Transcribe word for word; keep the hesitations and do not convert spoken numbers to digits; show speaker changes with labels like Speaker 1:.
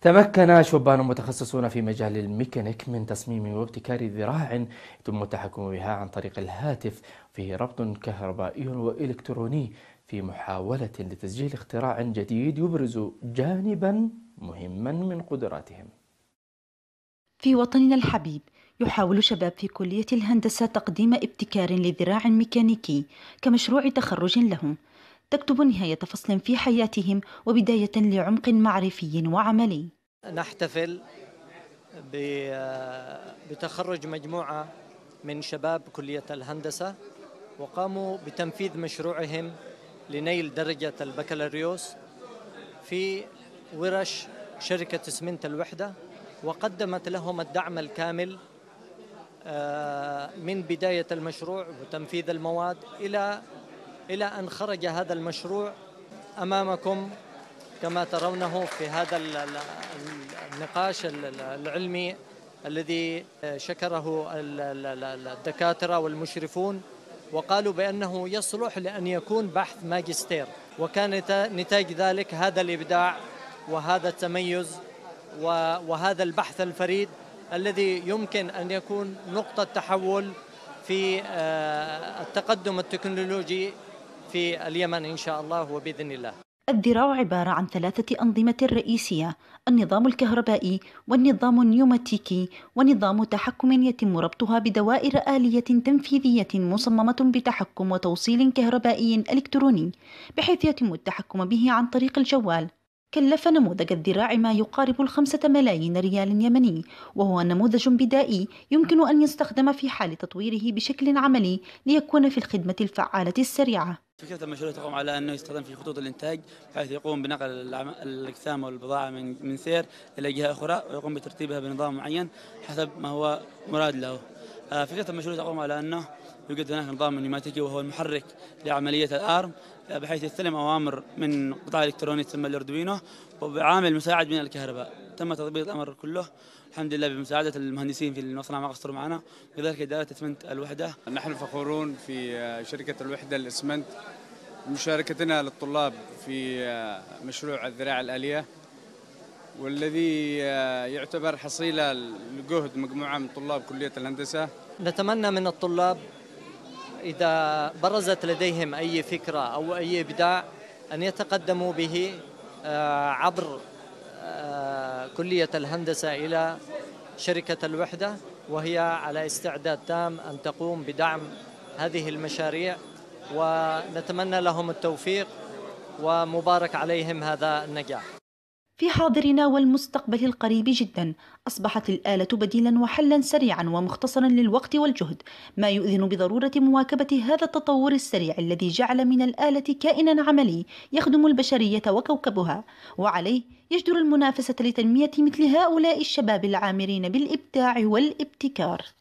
Speaker 1: تمكن شبان متخصصون في مجال الميكانيك من تصميم وابتكار ذراع يتم التحكم بها عن طريق الهاتف، فيه ربط كهربائي وإلكتروني في محاولة لتسجيل اختراع جديد يبرز جانبا مهما من قدراتهم.
Speaker 2: في وطننا الحبيب، يحاول شباب في كلية الهندسة تقديم ابتكار لذراع ميكانيكي كمشروع تخرج لهم تكتب نهاية فصل في حياتهم وبداية لعمق معرفي وعملي.
Speaker 3: نحتفل بتخرج مجموعة من شباب كلية الهندسة وقاموا بتنفيذ مشروعهم لنيل درجة البكالوريوس في ورش شركة اسمنت الوحدة، وقدمت لهم الدعم الكامل من بداية المشروع وتنفيذ المواد إلى إلى أن خرج هذا المشروع أمامكم كما ترونه في هذا النقاش العلمي الذي شكره الدكاترة والمشرفون وقالوا بأنه يصلح لأن يكون بحث ماجستير، وكان نتاج ذلك هذا الإبداع وهذا التميز وهذا البحث الفريد الذي يمكن أن يكون نقطة تحول في التقدم التكنولوجي في اليمن إن شاء الله وبإذن الله.
Speaker 2: الذراع عبارة عن ثلاثة أنظمة رئيسية: النظام الكهربائي والنظام النيوماتيكي ونظام تحكم يتم ربطها بدوائر آلية تنفيذية مصممة بتحكم وتوصيل كهربائي إلكتروني بحيث يتم التحكم به عن طريق الجوال. كلف نموذج الذراع ما يقارب الخمسة ملايين ريال يمني، وهو نموذج بدائي يمكن أن يستخدم في حال تطويره بشكل عملي ليكون في الخدمة الفعالة السريعة.
Speaker 4: فكرة المشروع تقوم على أنه يستخدم في خطوط الإنتاج، بحيث يقوم بنقل الأجسام والبضاعة من من سير إلى جهة أخرى، ويقوم بترتيبها بنظام معين حسب ما هو مراد له. فكرة المشروع تقوم على أنه يوجد هناك نظام نيوماتيكي وهو المحرك لعملية الآرم، بحيث يستلم أوامر من قطاع إلكتروني تسمى الأردوينو وبعامل مساعد من الكهرباء. تم تطبيق الأمر كله الحمد لله بمساعدة المهندسين في المصنع ما قصروا معنا، وكذلك إدارة اسمنت الوحدة.
Speaker 5: نحن فخورون في شركة الوحدة الاسمنت بمشاركتنا للطلاب في مشروع الذراع الآلية، والذي يعتبر حصيلة لجهد مجموعة من طلاب كلية الهندسة.
Speaker 3: نتمنى من الطلاب إذا برزت لديهم أي فكرة أو أي إبداع أن يتقدموا به عبر كلية الهندسة إلى شركة الوحدة، وهي على استعداد تام أن تقوم بدعم هذه المشاريع، ونتمنى لهم التوفيق ومبارك عليهم هذا النجاح.
Speaker 2: في حاضرنا والمستقبل القريب جدا أصبحت الآلة بديلا وحلا سريعا ومختصرا للوقت والجهد، ما يؤذن بضرورة مواكبة هذا التطور السريع الذي جعل من الآلة كائنا عملي يخدم البشرية وكوكبها، وعليه يجدر المنافسة لتنمية مثل هؤلاء الشباب العامرين بالإبداع والابتكار.